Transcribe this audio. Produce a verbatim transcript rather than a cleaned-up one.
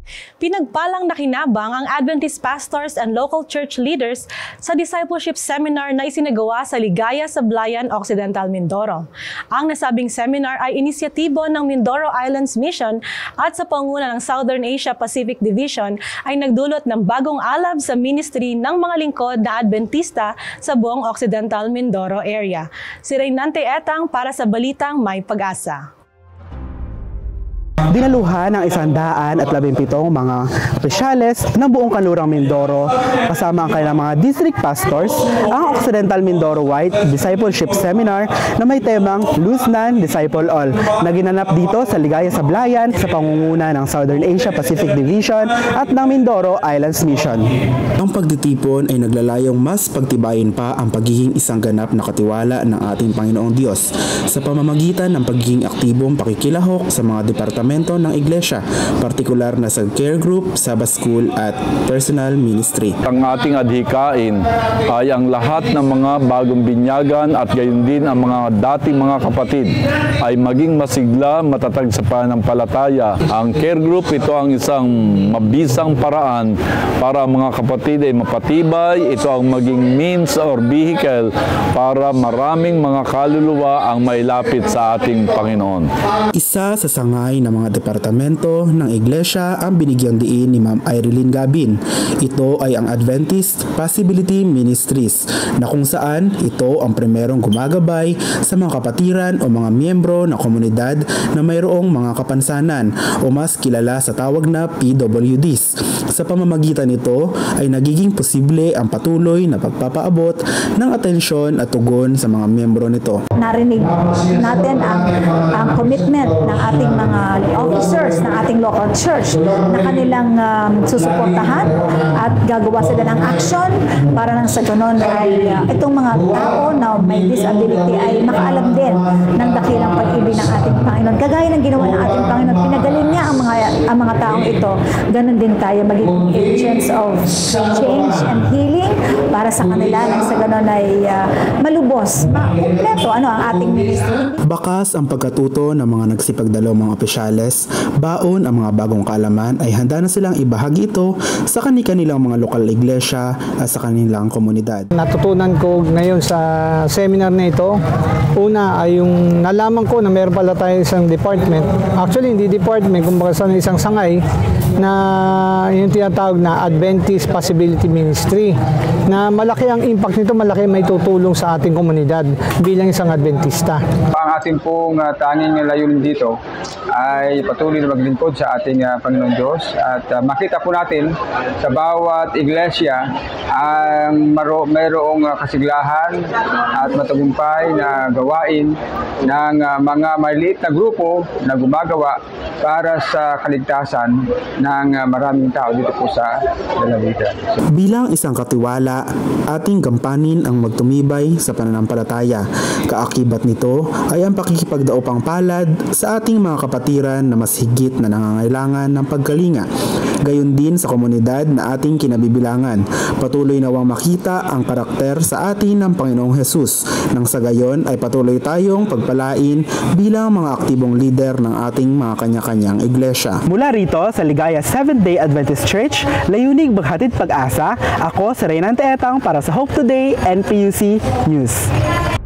Pinagpalang nakinabang ang Adventist pastors and local church leaders sa discipleship seminar na isinagawa sa Ligaya, Sablayan, Occidental, Mindoro. Ang nasabing seminar ay inisyatibo ng Mindoro Islands Mission at sa pangunguna ng Southern Asia Pacific Division ay nagdulot ng bagong alab sa ministry ng mga lingkod na Adventista sa buong Occidental Mindoro area. Si Reynante Etang para sa Balitang May Pag-asa. Dinaluhan ng isandaan at labimpitong mga opisyales ng buong kanlurang Mindoro kasama ang kanilang mga district pastors ang Occidental Mindoro White Discipleship Seminar na may temang Lose None, Disciple All na ginanap dito sa Ligaya, Sablayan sa pangunguna ng Southern Asia Pacific Division at ng Mindoro Islands Mission. Ang pagtitipon ay naglalayong mas pagtibayin pa ang pagiging isang ganap na katiwala ng ating Panginoong Diyos sa pamamagitan ng pagiging aktibong pakikilahok sa mga departamento ng Iglesia, partikular na sa care group, Sabbath school at personal ministry. Ang ating adhikain ay ang lahat ng mga bagong binyagan at gayon din ang mga dating mga kapatid ay maging masigla, matatag sa pananampalataya. Ang care group, ito ang isang mabisang paraan para ang mga kapatid ay mapatibay. Ito ang maging means or vehicle para maraming mga kaluluwa ang mailapit sa ating Panginoon. Isa sa sangay ng mga departamento ng Iglesia ang binigyang diin ni Ma'am Irene Gabin. Ito ay ang Adventist Possibility Ministries na kung saan ito ang primerong gumagabay sa mga kapatiran o mga miyembro ng komunidad na mayroong mga kapansanan o mas kilala sa tawag na P W Ds. Sa pamamagitan nito ay nagiging posible ang patuloy na pagpapaabot ng atensyon at tugon sa mga miyembro nito. Narinig natin ang, ang commitment ng ating mga officers ng ating local church na kanilang um, susuportahan at gagawa sila ng action para nang sa ganon ay uh, itong mga tao na may disability ay makaalam din ng dakilang pag-ibig ng ating Panginoon. Kagaya ng ginawa ng ating Panginoon, pinagaling niya ang mga, ang mga taong ito. Ganon din tayo maging agents of change and healing para sa kanila nang sa ganon ay uh, malubos, makumpleto ano ang ating ministry. Bakas ang pagkatuto ng mga nagsipagdalo mga opisyales, baon ang mga bagong kaalaman ay handa na silang ibahagi ito sa kani-kanilang mga lokal na iglesia at sa kanilang komunidad. Natutunan ko ngayon sa seminar na ito, una ay yung nalaman ko na meron pala tayong isang department. Actually, hindi department, kumbaga sa isang sangay na yung tinatawag na Adventist Possibility Ministry na malaki ang impact nito, malaki may tutulong sa ating komunidad bilang isang Adventista. Ang ating pong uh, tanging layunin dito ay patuloy na maglingkod sa ating uh, Panginoon Diyos at uh, makita po natin sa bawat iglesia ang maro, mayroong uh, kasiglahan at matagumpay na gawain ng uh, mga maliit na grupo na gumagawa para sa kaligtasan ng uh, maraming tao dito po sa lalawigan. Bilang isang katiwala, ating gampanin ang magtumibay sa pananampalataya. Kaakibat nito ay ang pakikipagdaupang palad sa ating mga kapatiran na mas higit na nangangailangan ng pagkalinga. Gayon din sa komunidad na ating kinabibilangan. Patuloy nawang makita ang karakter sa atin ng Panginoong Hesus. Nang sa gayon ay patuloy tayong pagpalain bilang mga aktibong leader ng ating mga kanya-kanyang iglesia. Mula rito sa Ligaya Seventh-day Adventist Church, layunig maghatid pag-asa, ako si Reynante Etang para sa Hope Today N P U C News.